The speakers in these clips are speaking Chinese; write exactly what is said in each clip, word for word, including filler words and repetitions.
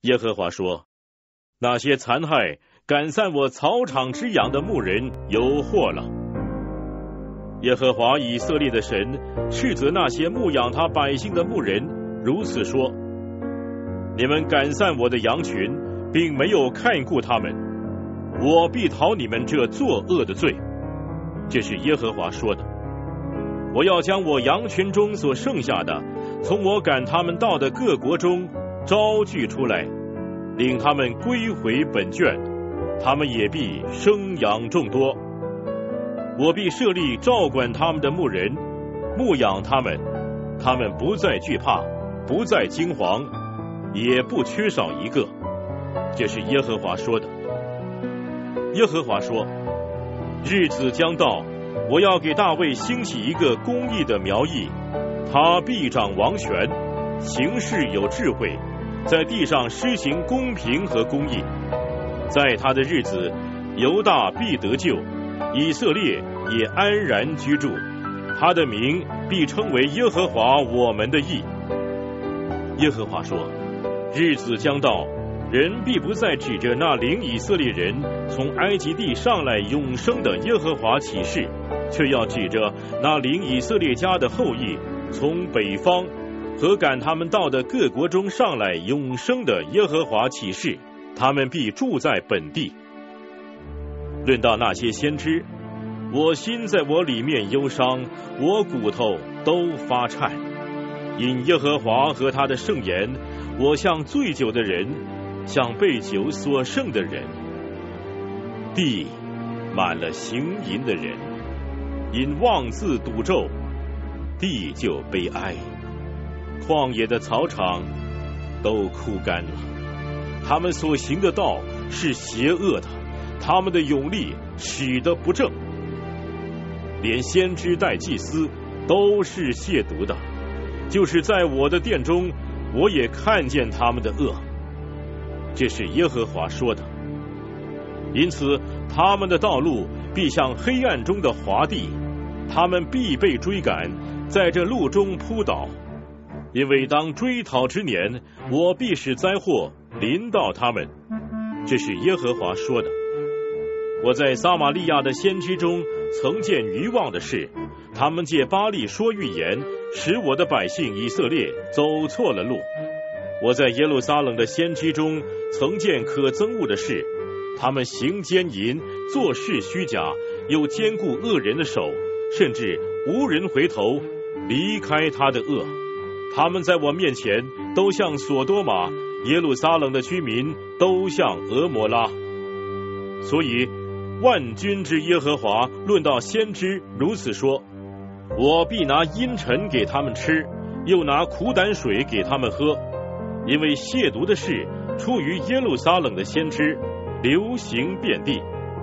耶和华说：那些残害赶散我草场之羊的牧人有祸了。耶和华以色列的神斥责那些牧养他百姓的牧人，如此说：你们赶散我的羊群，并没有看顾他们，我必讨你们这作恶的罪。这是耶和华说的。我要将我羊群中所剩下的，从我赶他们到的各国中招聚出来，领他们归回本圈，他们也必生养众多。我必设立照管他们的牧人，牧养他们，他们不再惧怕，不再惊惶，也不缺少一个。这是耶和华说的。耶和华说：日子将到，我要给大卫兴起一个公义的苗裔，他必掌王权，行事有智慧，在地上施行公平和公义。在他的日子，犹大必得救，以色列也安然居住，他的名必称为耶和华我们的义。耶和华说：日子将到，人必不再指着那领以色列人从埃及地上来永生的耶和华起誓，却要指着那领以色列家的后裔从北方和赶他们到的各国中上来永生的耶和华起誓，他们必住在本地。论到那些先知，我心在我里面忧伤，我骨头都发颤，因耶和华和他的圣言，我像醉酒的人，像被酒所胜的人。地满了行淫的人，因妄自赌咒，地就悲哀。旷野的草场都枯干了，他们所行的道是邪恶的，他们的勇力使得不正。连先知带祭司都是亵渎的，就是在我的殿中，我也看见他们的恶。这是耶和华说的。因此他们的道路必像黑暗中的滑地，他们必被追赶，在这路中扑倒。因为当追讨之年，我必使灾祸临到他们。这是耶和华说的。我在撒玛利亚的先知中曾见愚妄的事，他们借巴力说预言，使我的百姓以色列走错了路。我在耶路撒冷的先知中曾见可憎恶的事，他们行奸淫，做事虚假，又兼顾恶人的手，甚至无人回头离开他的恶。他们在我面前都像索多玛，耶路撒冷的居民都像俄摩拉。所以万军之耶和华论到先知如此说：我必拿阴沉给他们吃，又拿苦胆水给他们喝，因为亵渎的事出于耶路撒冷的先知，流行遍地。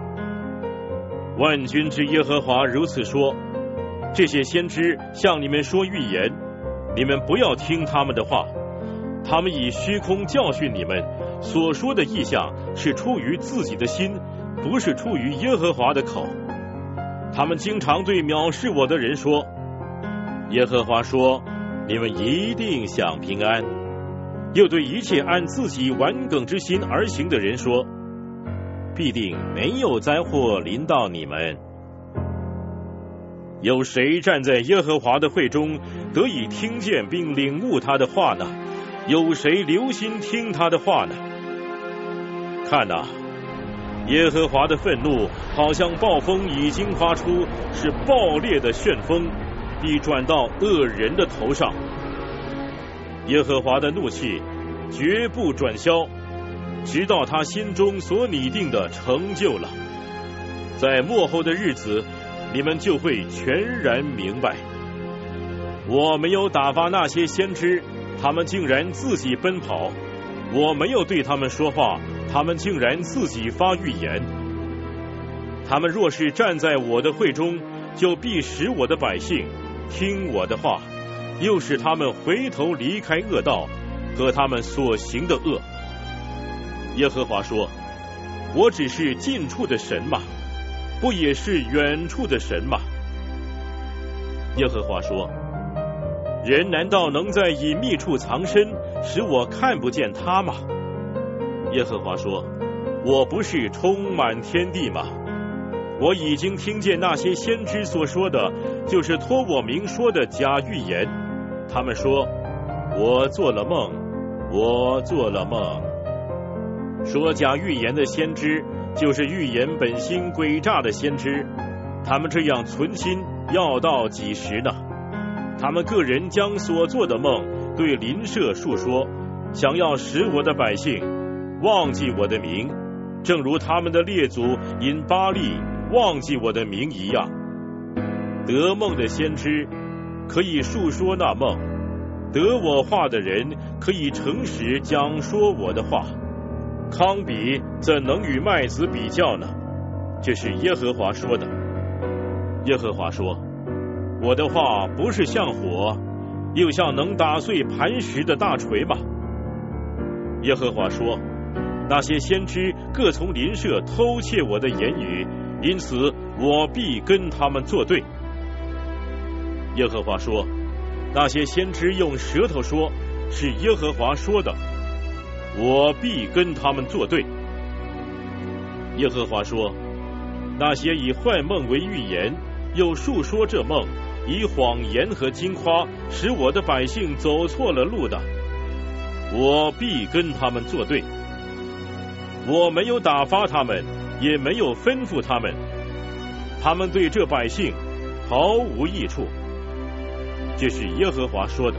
万军之耶和华如此说：这些先知向你们说预言，你们不要听他们的话，他们以虚空教训你们，所说的异象是出于自己的心，不是出于耶和华的口。他们经常对藐视我的人说：耶和华说，你们一定享平安。又对一切按自己顽梗之心而行的人说：必定没有灾祸临到你们。有谁站在耶和华的会中得以听见并领悟他的话呢？有谁留心听他的话呢？看哪，耶和华的愤怒好像暴风已经发出，是暴烈的旋风，必转到恶人的头上。耶和华的怒气绝不转消，直到他心中所拟定的成就了。在末后的日子，你们就会全然明白。我没有打发那些先知，他们竟然自己奔跑；我没有对他们说话，他们竟然自己发预言。他们若是站在我的会中，就必使我的百姓听我的话，又使他们回头离开恶道和他们所行的恶。耶和华说：我只是近处的神吗？不也是远处的神吗？耶和华说：人难道能在隐秘处藏身，使我看不见他吗？ 耶和华说：我不是充满天地吗？我已经听见那些先知所说的，就是托我名说的假预言。他们说：我做了梦，我做了梦。说假预言的先知，就是预言本心诡诈的先知。他们这样存心，要到几时呢？他们个人将所做的梦对邻舍述说，想要使我的百姓忘记我的名，正如他们的列祖因巴力忘记我的名一样。得梦的先知可以述说那梦，得我话的人可以诚实讲说我的话。糠比怎能与麦子比较呢？这是耶和华说的。耶和华说：我的话不是像火，又像能打碎磐石的大锤吗？耶和华说：那些先知各从邻舍偷窃我的言语，因此我必跟他们作对。耶和华说：那些先知用舌头说，是耶和华说的，我必跟他们作对。耶和华说：那些以坏梦为预言，又述说这梦，以谎言和金夸使我的百姓走错了路的，我必跟他们作对。我没有打发他们，也没有吩咐他们，他们对这百姓毫无益处。这是耶和华说的。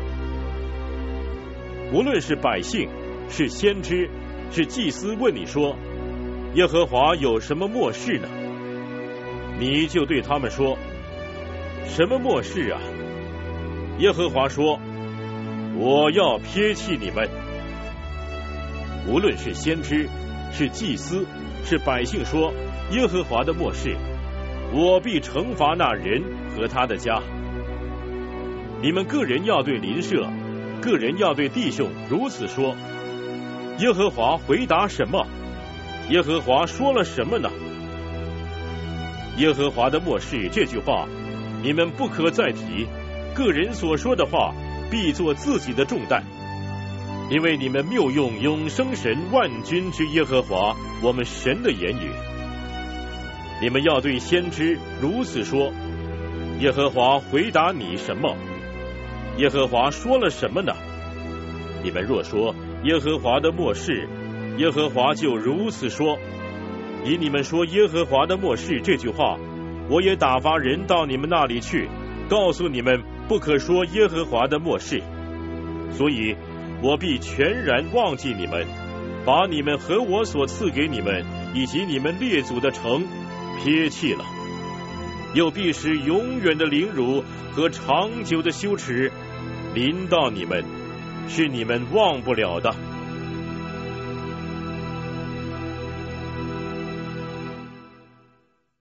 无论是百姓，是先知，是祭司，问你说：耶和华有什么默示呢？你就对他们说：什么默示啊？耶和华说：我要撇弃你们。无论是先知，是祭司，是百姓说耶和华的默示，我必惩罚那人和他的家。你们个人要对邻舍，个人要对弟兄如此说。耶和华回答什么？耶和华说了什么呢？耶和华的默示这句话，你们不可再提，个人所说的话必作自己的重担，因为你们谬用永生神万军之耶和华我们神的言语。你们要对先知如此说：耶和华回答你什么？耶和华说了什么呢？你们若说耶和华的默示，耶和华就如此说。以你们说耶和华的默示这句话，我也打发人到你们那里去，告诉你们不可说耶和华的默示。所以我必全然忘记你们，把你们和我所赐给你们以及你们列祖的城撇弃了，又必使永远的凌辱和长久的羞耻临到你们，是你们忘不了的。